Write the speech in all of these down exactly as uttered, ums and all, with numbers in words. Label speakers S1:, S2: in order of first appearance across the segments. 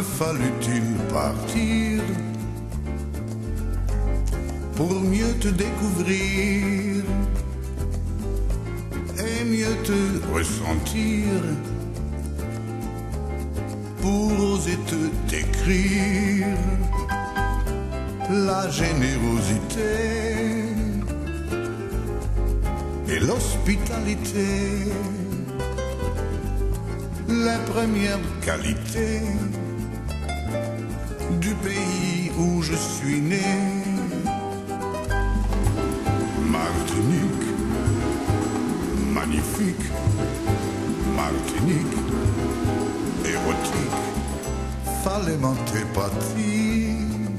S1: fallut-il partir pour mieux te découvrir et mieux te ressentir, pour oser te décrire la générosité et l'hospitalité, les premières qualités du pays où je suis né. Martinique, magnifique, Martinique, érotique, fallait m'antépathie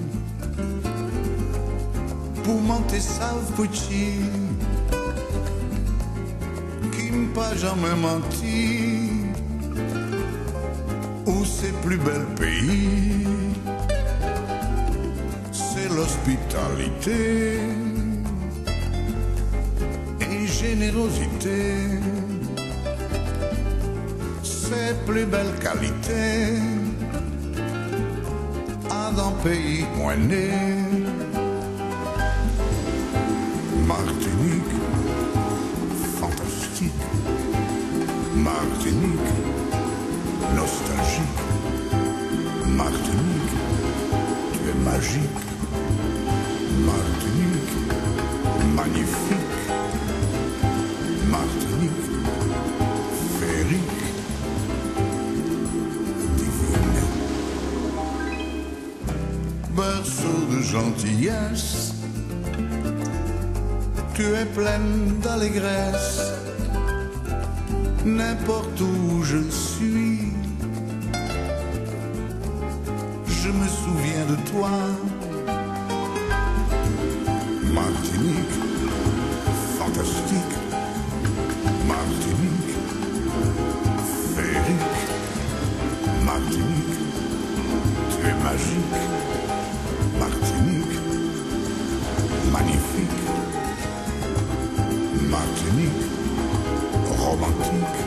S1: pour monter Salvucci, qui m'a jamais menti, où c'est plus bel pays, c'est l'hospitalité et générosité, c'est plus belle qualité à d'un pays moins né. Martinique, fantastique, Martinique, nostalgique, Martinique, tu es magique, Martinique, magnifique, Martinique, féerique, divine, berceau de gentillesse, tu es pleine d'allégresse, n'importe où je suis, je me souviens de toi. Martinique, fantastique, Martinique, féerique, Martinique, tu es magique, Martinique, magnifique, Martinique, romantique,